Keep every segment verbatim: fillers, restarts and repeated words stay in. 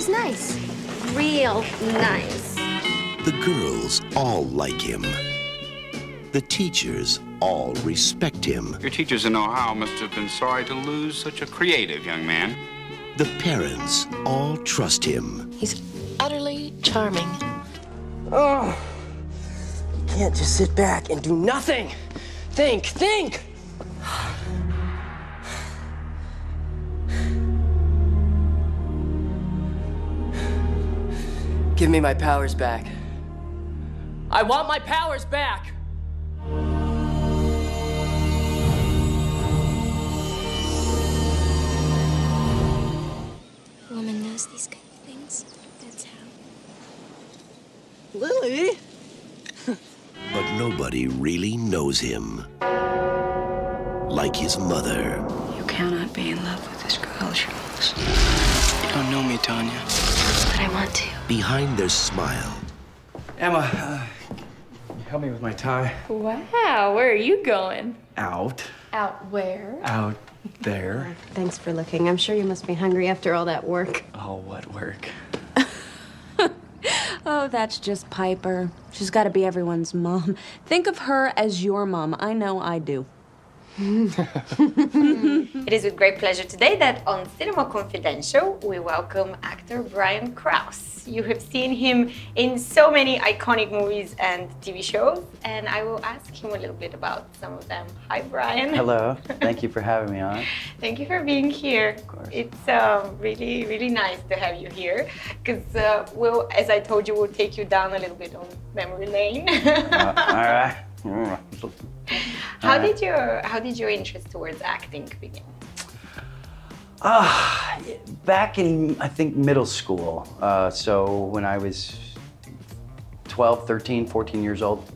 seems nice. Real nice. The girls all like him. The teachers all respect him. Your teachers in Ohio must have been sorry to lose such a creative young man. The parents all trust him. He's utterly charming. Oh, you can't just sit back and do nothing. Think, think. Give me my powers back. I want my powers back. A woman knows these kind of things. That's how. Lily? But nobody really knows him. Like his mother. You cannot be in love with this girl, Charles. You don't know me, Tanya. But I want to. Behind their smile. Emma, uh, can you help me with my tie? Wow, where are you going? Out. Out where? Out there. Thanks for looking. I'm sure you must be hungry after all that work. Oh, what work? Oh, that's just Piper. She's got to be everyone's mom. Think of her as your mom. I know I do. It is with great pleasure today that on Cinema Confidential we welcome actor Brian Krause. You have seen him in so many iconic movies and T V shows, and I will ask him a little bit about some of them. Hi, Brian. Hello. Thank you for having me on. Thank you for being here. Of course. It's um, really, really nice to have you here because, uh, we'll, as I told you, we'll take you down a little bit on memory lane. uh, all right. How did your How did your interest towards acting begin? Uh, back in, I think, middle school. Uh, so when I was twelve, thirteen, fourteen years old,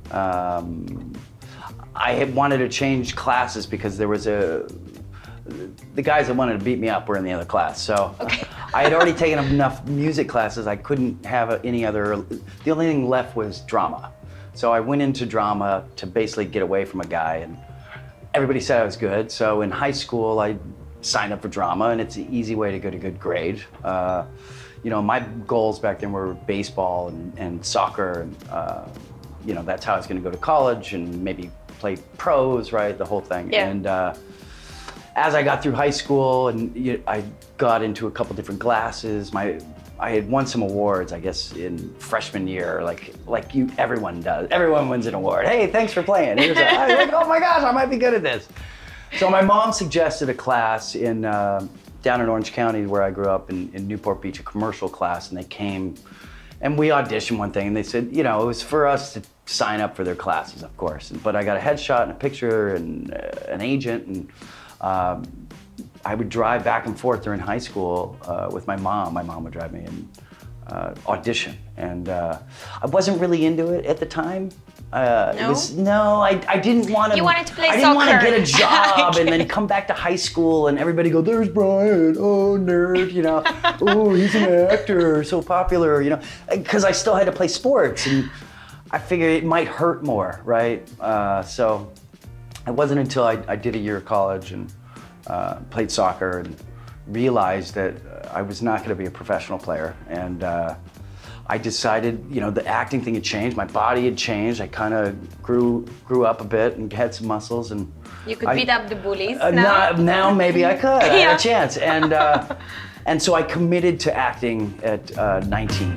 um, I had wanted to change classes because there was a, the guys that wanted to beat me up were in the other class. So okay. I had already taken enough music classes, I couldn't have any other, the only thing left was drama. So I went into drama to basically get away from a guy, and everybody said I was good. So in high school, I signed up for drama, and it's an easy way to get a good grade. Uh, you know, my goals back then were baseball and, and soccer, and uh, you know, that's how I was going to go to college and maybe play pros, right? The whole thing. Yeah. And uh, as I got through high school, and you know, I got into a couple different classes. My I had won some awards, I guess, in freshman year, like like you, everyone does. Everyone wins an award. Hey, thanks for playing. Here's a, I was like, oh my gosh, I might be good at this. So my mom suggested a class in uh, down in Orange County, where I grew up, in, in Newport Beach, a commercial class, and they came, and we auditioned one thing, and they said, you know, it was for us to sign up for their classes, of course. But I got a headshot and a picture and uh, an agent, and um, I would drive back and forth during high school uh, with my mom. My mom would drive me and uh, audition. And uh, I wasn't really into it at the time. Uh, no? It was, no, I, I didn't want to. You wanted to play I soccer. didn't want to get a job and then come back to high school and everybody go, there's Brian, oh, nerd, you know. Oh, he's an actor, so popular, you know. Because I still had to play sports, and I figured it might hurt more, right? Uh, so it wasn't until I, I did a year of college and Uh, played soccer and realized that I was not going to be a professional player. And uh, I decided, you know, the acting thing had changed. My body had changed. I kind of grew grew up a bit and had some muscles. And You could I, beat up the bullies uh, now. Not, now maybe I could. I Yeah. had a chance. And, uh, and so I committed to acting at uh, nineteen.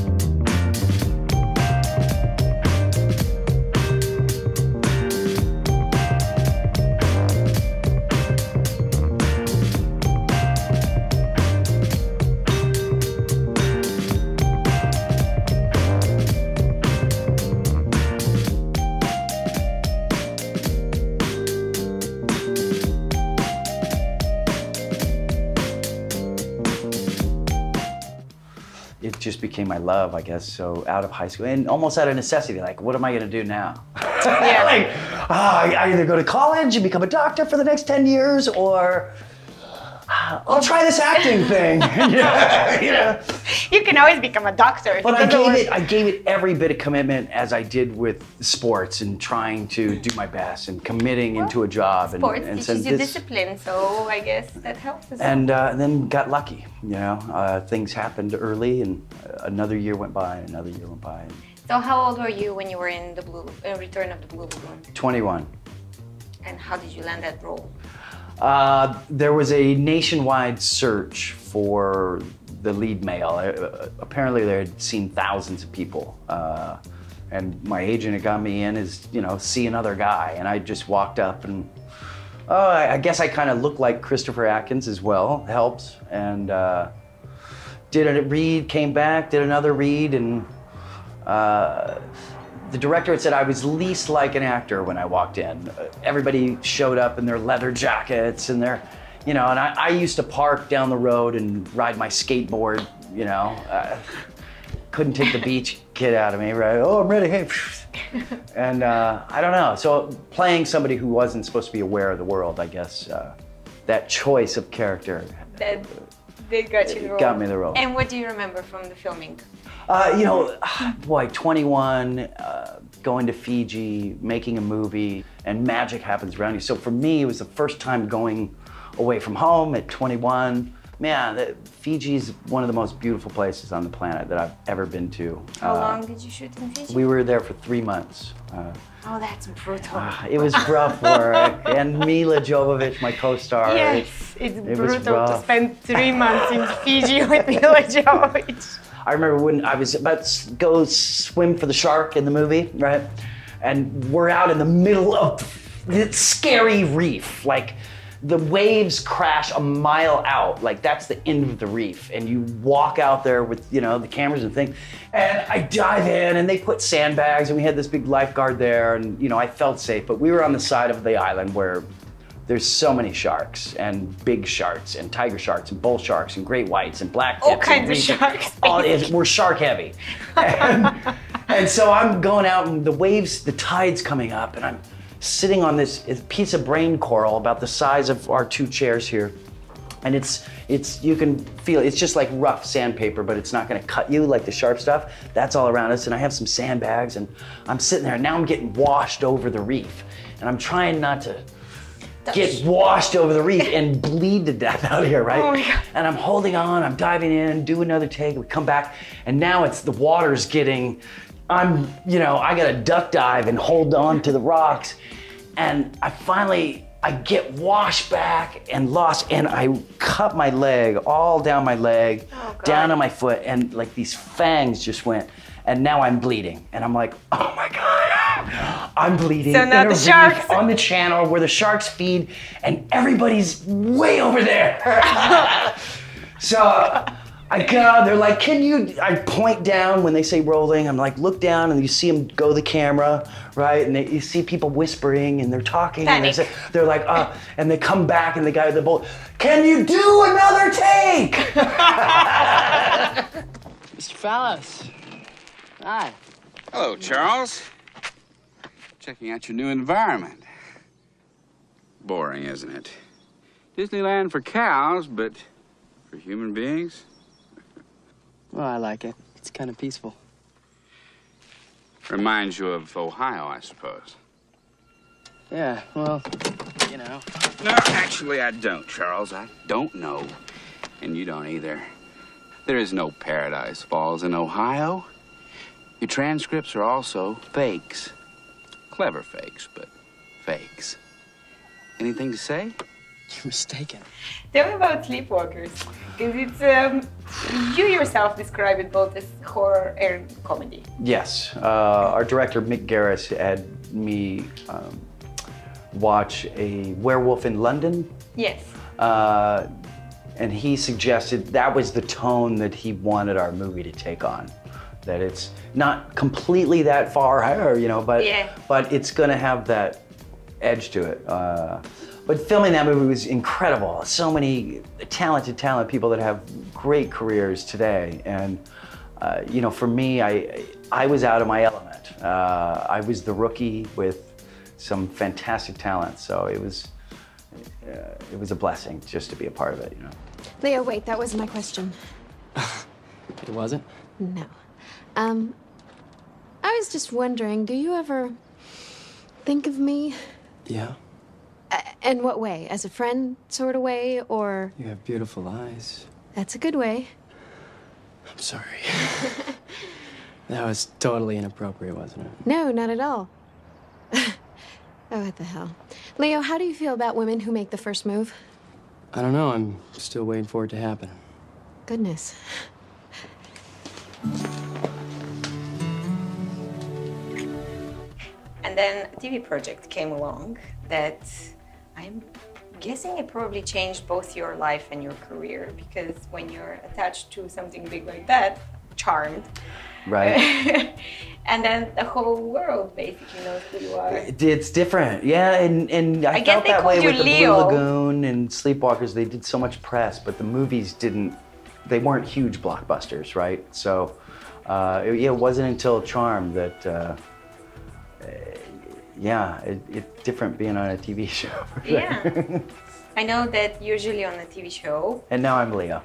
It just became my love, I guess. So out of high school, and almost out of necessity, like, what am I gonna do now? Yeah. Like, oh, I either go to college and become a doctor for the next ten years, or I'll try this acting thing. yeah, yeah. You can always become a doctor. But I gave it, I gave it every bit of commitment as I did with sports and trying to do my best and committing well, into a job. Sports and, and teaches so you this, discipline, so I guess that helps as well. And uh, then got lucky, you know. Uh, things happened early, and another year went by, another year went by. So how old were you when you were in the Blue uh, Return of the Blue Lagoon? twenty-one. And how did you land that role? Uh, there was a nationwide search for the lead male. Uh, apparently they had seen thousands of people. Uh, and my agent had got me in as, you know, see another guy. And I just walked up and, oh, I, I guess I kind of looked like Christopher Atkins as well, helped. And uh, did a read, came back, did another read, and uh, the director had said I was least like an actor when I walked in. Uh, everybody showed up in their leather jackets and their, you know, and I, I used to park down the road and ride my skateboard, you know. Uh, couldn't take the beach kid out of me, right? Oh, I'm ready, hey. And uh, I don't know, so playing somebody who wasn't supposed to be aware of the world, I guess, uh, that choice of character. That did got you the role. Got me the role. And what do you remember from the filming? Uh, you know, boy, twenty-one, uh, going to Fiji, making a movie, and magic happens around you. So for me, it was the first time going away from home at twenty-one. Man, the, Fiji's one of the most beautiful places on the planet that I've ever been to. How uh, long did you shoot in Fiji? We were there for three months. Uh, oh, that's brutal. Uh, it was rough work. And Mila Jovovich, my co-star. Yes, it's it brutal to spend three months in Fiji with Mila Jovovich. I remember when I was about to go swim for the shark in the movie, right? And we're out in the middle of this scary reef. Like, the waves crash a mile out. Like, that's the end of the reef. And you walk out there with, you know, the cameras and things. And I dive in, and they put sandbags, and we had this big lifeguard there, and, you know, I felt safe. But we were on the side of the island where there's so many sharks, and big sharks, and tiger sharks, and bull sharks, and great whites, and black tips. All kinds of sharks. All, we're shark heavy. And, and so I'm going out, and the waves, the tide's coming up, and I'm sitting on this piece of brain coral about the size of our two chairs here. And it's, it's you can feel, it's just like rough sandpaper, but it's not gonna cut you like the sharp stuff. That's all around us, and I have some sandbags, and I'm sitting there, and now I'm getting washed over the reef. And I'm trying not to get washed over the reef and bleed to death out here, right? Oh my God. And I'm holding on, I'm diving in, do another take, we come back, and now it's the water's getting, I'm, you know, I gotta duck dive and hold on to the rocks. And I finally, I get washed back and lost, and I cut my leg, all down my leg, oh, down on my foot, and like these fangs just went, and now I'm bleeding. And I'm like, oh my God, I'm bleeding. So now the sharks. On the channel where the sharks feed, and everybody's way over there. So I go, they're like, can you, I point down when they say rolling, I'm like, look down, and you see them go the camera, right? And they, you see people whispering, and they're talking, and they're, they're like, uh, and they come back, and the guy with the bolt, can you do another take? Mister Fallis. Hi. Hello, Charles. Checking out your new environment. Boring, isn't it? Disneyland for cows, but for human beings? Well, I like it. It's kind of peaceful. Reminds you of Ohio, I suppose. Yeah, well, you know. No, actually, I don't, Charles. I don't know. And you don't either. There is no Paradise Falls in Ohio. Your transcripts are also fakes. Clever fakes, but fakes. Anything to say? You're mistaken. Tell me about Sleepwalkers, because it's, um, you yourself describe it both as horror and comedy. Yes, uh, our director, Mick Garris, had me um, watch a Werewolf in London. Yes. Uh, and he suggested that was the tone that he wanted our movie to take on. That it's not completely that far higher, you know, but, yeah. but it's gonna have that edge to it. Uh, But filming that movie was incredible. So many talented, talented people that have great careers today. And, uh, you know, for me, I, I was out of my element. Uh, I was the rookie with some fantastic talent. So it was, uh, it was a blessing just to be a part of it, you know. Leo, wait, that wasn't my question. It wasn't? No. Um, I was just wondering, do you ever think of me? Yeah. Uh, in what way? As a friend sort of way, or? You have beautiful eyes. That's a good way. I'm sorry. That was totally inappropriate, wasn't it? No, not at all. Oh, what the hell. Leo, how do you feel about women who make the first move? I don't know. I'm still waiting for it to happen. Goodness. And then a T V project came along that I'm guessing it probably changed both your life and your career, because when you're attached to something big like that, Charmed, right? And then the whole world basically knows who you are. It's different, yeah, and, and I, I guess felt they that way called you with the Leo. Blue Lagoon and Sleepwalkers. They did so much press, but the movies didn't, they weren't huge blockbusters, right? So, uh, it, yeah, it wasn't until Charmed that, uh, yeah, it, it's different being on a T V show. Yeah. I know that usually on a T V show. And now I'm Leo.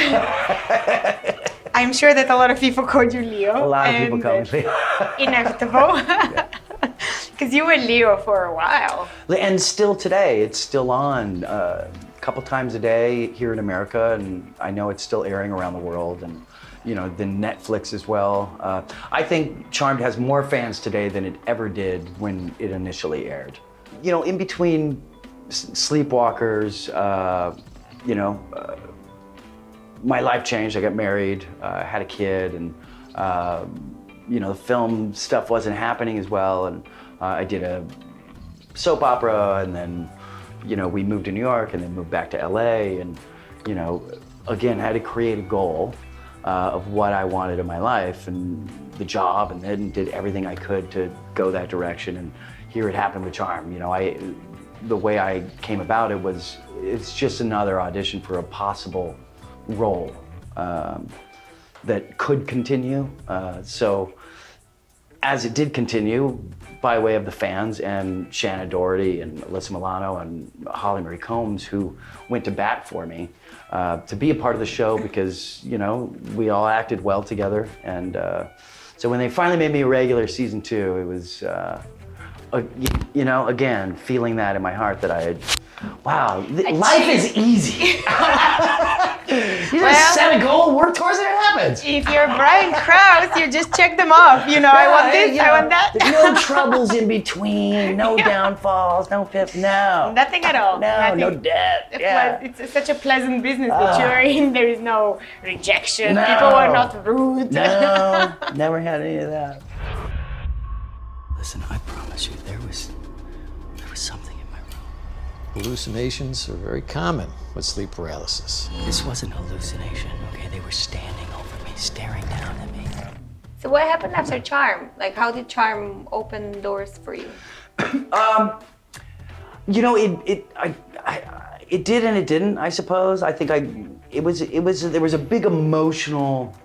I'm sure that a lot of people called you Leo. A lot of people call me Leo. Inevitable. Because you were Leo for a while. And still today, it's still on uh, a couple times a day here in America, and I know it's still airing around the world, and you know, the Netflix as well. Uh, I think Charmed has more fans today than it ever did when it initially aired. You know, in between Sleepwalkers, uh, you know, uh, my life changed. I got married, uh, had a kid, and uh, you know, the film stuff wasn't happening as well. And uh, I did a soap opera, and then, you know, we moved to New York, and then moved back to L A, and you know, again, had to create a goal uh, of what I wanted in my life and the job, and then did everything I could to go that direction. And here it happened with Charm. You know, I, the way I came about it was, it's just another audition for a possible role um, that could continue. Uh, so as it did continue, by way of the fans and Shannon Doherty and Alyssa Milano and Holly Marie Combs, who went to bat for me uh, to be a part of the show, because, you know, we all acted well together. And uh, so when they finally made me a regular season two, it was, uh, a, you know, again, feeling that in my heart that I had, wow, life is easy. You just Well, set a goal, work towards it, it happens. If you're Brian Krause, you just check them off. You know, I want this, you I know, want that. There's no troubles in between, no downfalls, no pip, no. Nothing at all. No, Nothing. no debt. Yeah. It's, it's such a pleasant business that Ah. you're in. There is no rejection. No. People are not rude. No, never had any of that. Listen, I promise you, there was, there was something in my room. Hallucinations are very common with sleep paralysis. This wasn't hallucination, okay? They were standing over me, staring down at me. So what happened after Charm? Like, how did Charm open doors for you? Um, you know, it it I, I it did and it didn't, I suppose. I think I it was it was there was a big emotional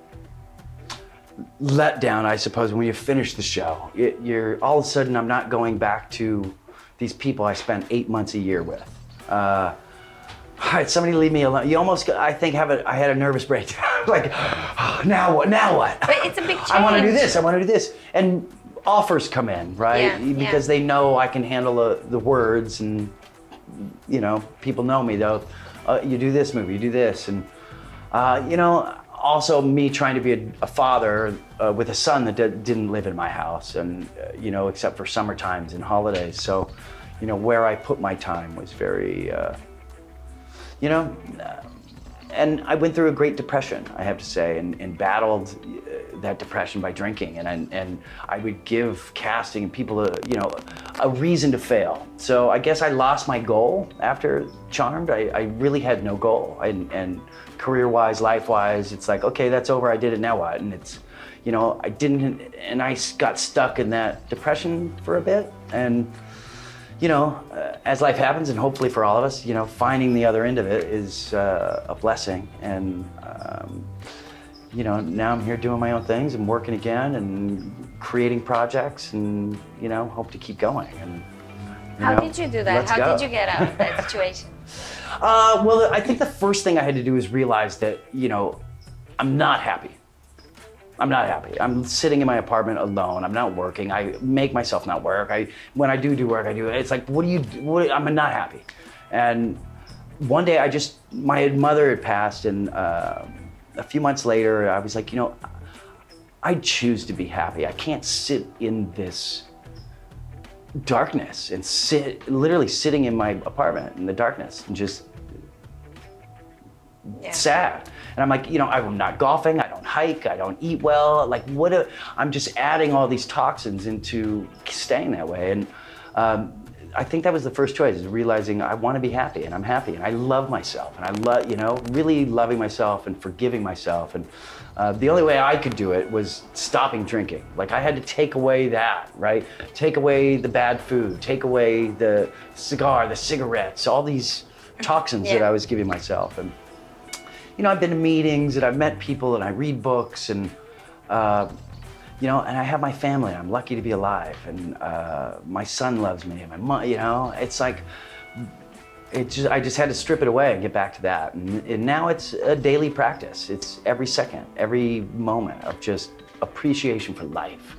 letdown, I suppose, when you finish the show. It, you're all of a sudden, I'm not going back to these people I spent eight months a year with. Uh, all right, somebody leave me alone. You almost, I think, have a, I had a nervous breakdown. Like, oh, now what, now what? But it's a big change. I want to do this, I want to do this. And offers come in, right? Yeah, Because yeah. they know I can handle the, the words, and, you know, people know me, though. Uh, you do this movie, you do this. And, uh, you know, also me trying to be a, a father uh, with a son that d- didn't live in my house, and, uh, you know, except for summer times and holidays. So, you know, where I put my time was very, uh, you know, uh, and I went through a great depression, I have to say, and, and battled uh, that depression by drinking. And, and and I would give casting and people, a, you know, a reason to fail. So I guess I lost my goal after Charmed. I, I really had no goal. I, and career-wise, life-wise, it's like, okay, that's over. I did it. Now what? And it's, you know, I didn't, and I got stuck in that depression for a bit. And, you know, uh, as life happens, and hopefully for all of us, you know, finding the other end of it is uh, a blessing. And, um, you know, now I'm here doing my own things and working again and creating projects, and, you know, hope to keep going. And How know, did you do that? let's How go. did you get out of that situation? Uh, well, I think the first thing I had to do is realize that, you know, I'm not happy. I'm not happy. I'm sitting in my apartment alone. I'm not working. I make myself not work. I, when I do do work, I do. It's like, what do you do? What, I'm not happy. And one day I just, my mother had passed, and uh, a few months later, I was like, you know, I choose to be happy. I can't sit in this darkness and sit, literally sitting in my apartment in the darkness and just yeah. sad. And I'm like, you know, I'm not golfing, I don't hike, I don't eat well. Like, what a, I'm just adding all these toxins into staying that way. And um, I think that was the first choice, is realizing I want to be happy, and I'm happy, and I love myself, and I love, you know, really loving myself and forgiving myself. And uh, the only way I could do it was stopping drinking. Like, I had to take away that, right? Take away the bad food, take away the cigar, the cigarettes, all these toxins yeah. that I was giving myself. And you know, I've been to meetings, and I've met people, and I read books, and uh, you know, and I have my family. I'm lucky to be alive, and uh, my son loves me, and my mom. You know, it's like, it just, I just had to strip it away and get back to that. And, and now it's a daily practice. It's every second, every moment of just appreciation for life.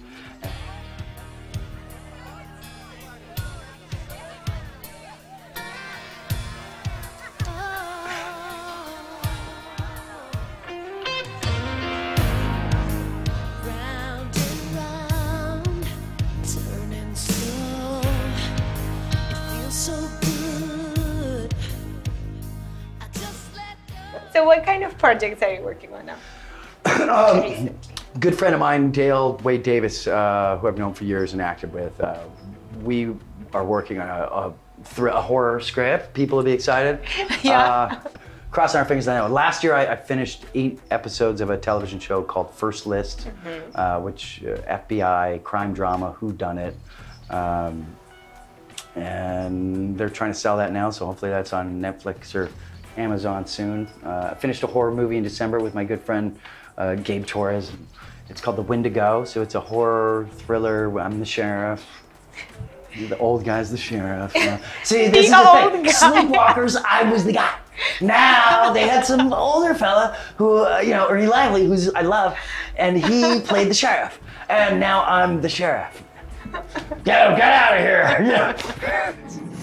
So what kind of projects are you working on now? um, good friend of mine, Dale Wade Davis, uh, who I've known for years and acted with, uh, we are working on a, a, a horror script. People will be excited. Yeah. Uh, crossing our fingers on that one. Last year, I, I finished eight episodes of a television show called First List, mm-hmm. uh, which uh, F B I, crime drama, whodunit. Um, and they're trying to sell that now, so hopefully that's on Netflix or Amazon soon. Uh, I finished a horror movie in December with my good friend uh, Gabe Torres. It's called The Wendigo, so it's a horror thriller. I'm the sheriff. The old guy's the sheriff. You know. See, this the is the thing. Guy. Sleepwalkers, I was the guy. Now they had some older fella who, uh, you know, Ernie Lively, who's I love, and he played the sheriff. And now I'm the sheriff. Get, get out of here! Yeah.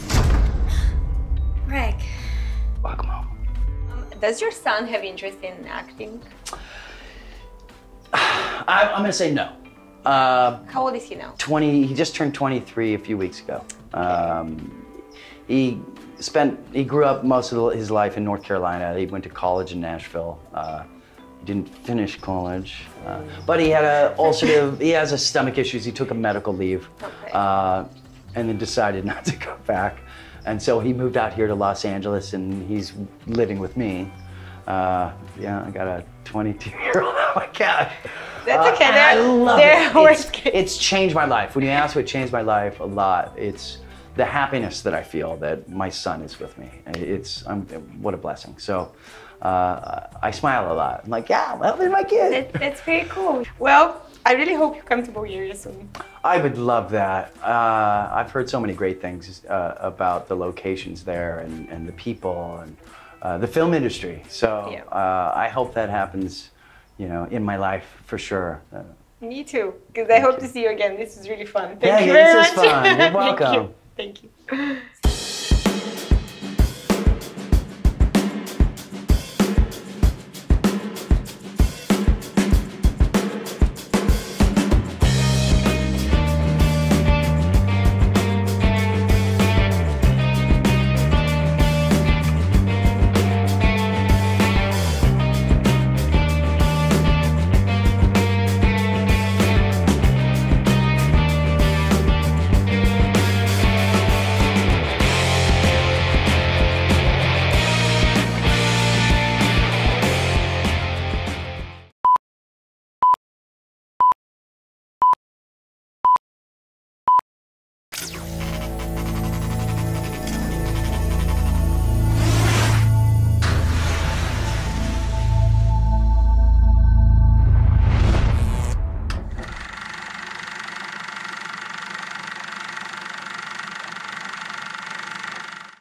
Greg. Welcome home. Um, does your son have interest in acting? I, I'm gonna say no. Uh, How old is he now? twenty. He just turned twenty-three a few weeks ago. Um, he spent. He grew up most of his life in North Carolina. He went to college in Nashville. Uh, didn't finish college, uh, but he had a ulcerative. He has a stomach issues. He took a medical leave, okay. uh, and then decided not to go back. And so he moved out here to Los Angeles, and he's living with me. Uh, yeah, I got a twenty-two-year-old. Oh my God. That's okay. Uh, I love it. It's, it's changed my life. When you ask what changed my life, a lot. It's the happiness that I feel that my son is with me. It's I'm, what a blessing. So uh, I smile a lot. I'm like, yeah, well, they're my kid. It, it's very cool. Well, I really hope you come to Bulgaria soon. I would love that. Uh, I've heard so many great things uh, about the locations there and, and the people and uh, the film industry. So yeah. uh, I hope that happens, you know, in my life for sure. Uh, Me too, because I hope you. to see you again. This was really fun. Thank yeah, you yeah, very this much. Is fun. You're welcome. Thank you. Thank you.